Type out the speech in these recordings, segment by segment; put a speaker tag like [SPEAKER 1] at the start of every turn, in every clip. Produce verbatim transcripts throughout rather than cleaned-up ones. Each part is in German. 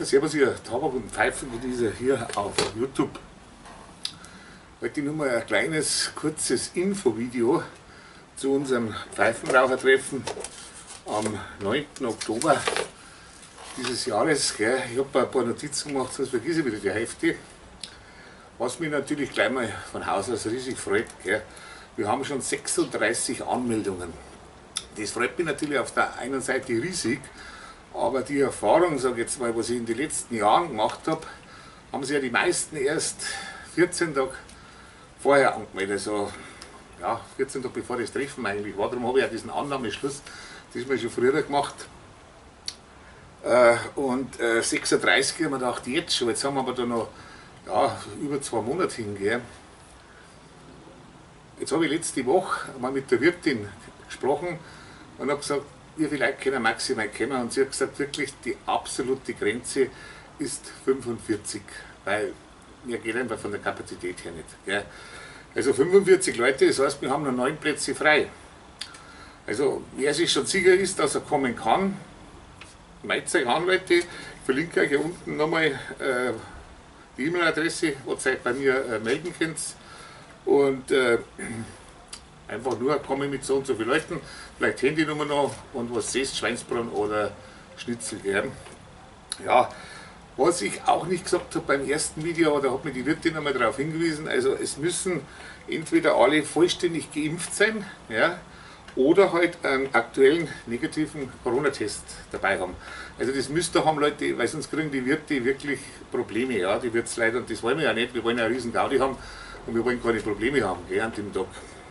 [SPEAKER 1] Servus, ihr Tabak- und Pfeifengenießer hier auf YouTube. Heute nur mal ein kleines, kurzes Infovideo zu unserem Pfeifenrauchertreffen am neunten Oktober dieses Jahres. Gell. Ich habe ein paar Notizen gemacht, sonst vergesse ich wieder die Hälfte. Was mich natürlich gleich mal von Haus aus riesig freut. Gell. Wir haben schon sechsunddreißig Anmeldungen. Das freut mich natürlich auf der einen Seite riesig, aber die Erfahrung, sage ich jetzt mal, was ich in den letzten Jahren gemacht habe, haben sich ja die meisten erst vierzehn Tage vorher angemeldet. Also, ja, vierzehn Tage bevor das Treffen eigentlich war. Darum habe ich ja diesen Annahmeschluss diesmal schon früher gemacht. Äh, und äh, sechsunddreißig haben wir gedacht, jetzt schon. Jetzt haben wir aber da noch ja, über zwei Monate hingehen. Jetzt habe ich letzte Woche mal mit der Wirtin gesprochen und habe gesagt, wie viele Leute können maximal kommen, und sie hat gesagt, wirklich die absolute Grenze ist fünfundvierzig, weil mir geht einfach von der Kapazität her nicht. Gell? Also fünfundvierzig Leute, das heißt, wir haben noch neun Plätze frei. Also wer sich schon sicher ist, dass er kommen kann, meldet euch an, Leute. Ich verlinke euch hier unten nochmal äh, die E-Mail-Adresse, wo ihr euch bei mir äh, melden könnt. Und äh, einfach nur komme mit so und so vielen Leuten, vielleicht Handynummer noch und was siehst, Schweinsbraten oder Schnitzel gern. Ja, was ich auch nicht gesagt habe beim ersten Video, aber da hat mir die Wirtin einmal darauf hingewiesen, also es müssen entweder alle vollständig geimpft sein, ja, oder halt einen aktuellen negativen Corona-Test dabei haben. Also das müsst ihr haben, Leute, weil sonst kriegen die Wirte wirklich Probleme, ja, die Wirts leider, und das wollen wir ja nicht, wir wollen ja einen riesen Gaudi haben und wir wollen keine Probleme haben, gell, an dem Tag.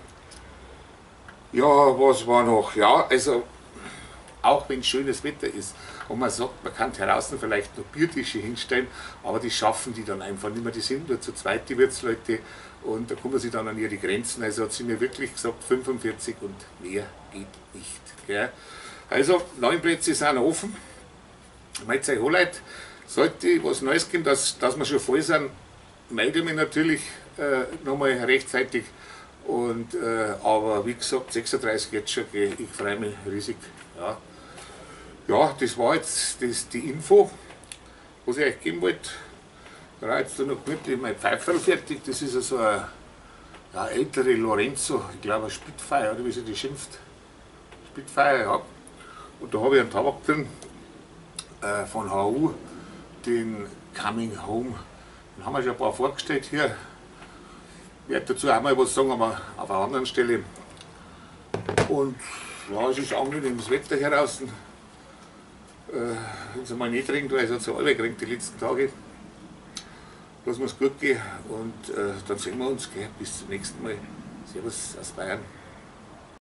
[SPEAKER 1] Ja, was war noch? Ja, also auch wenn schönes Wetter ist und man sagt, man kann draußen vielleicht noch Biertische hinstellen, aber die schaffen die dann einfach nicht mehr. Die sind nur zu zweit, die Wirtsleute, und da kommen sie dann an ihre Grenzen. Also hat sie mir wirklich gesagt, fünfundvierzig und mehr geht nicht. Gell? Also neun Plätze sind offen. Meldet euch an, Leute. Sollte was Neues geben, dass, dass wir schon voll sind, melde mich natürlich äh, nochmal rechtzeitig. Und, äh, aber wie gesagt, sechsunddreißig jetzt schon, ich freue mich riesig. Ja. Ja, das war jetzt das, die Info, was ich euch geben wollte. Da war jetzt noch gemütlich mein Pfeiferl fertig. Das ist also ein ja, ältere Lorenzo, ich glaube ein Spitfire, oder wie sie die schimpft. Spitfire, ja. Und da habe ich einen Tabak drin äh, von H U, den Coming Home. Den haben wir schon ein paar vorgestellt hier. Ich werde dazu auch mal was sagen, aber auf einer anderen Stelle. Und ja, es ist angenehm das Wetter hier draußen. Äh, wenn es mal nicht regnet, weil es hat so alle geregnet die letzten Tage. Lassen wir es gut gehen und äh, dann sehen wir uns. Gell? Bis zum nächsten Mal. Servus aus Bayern.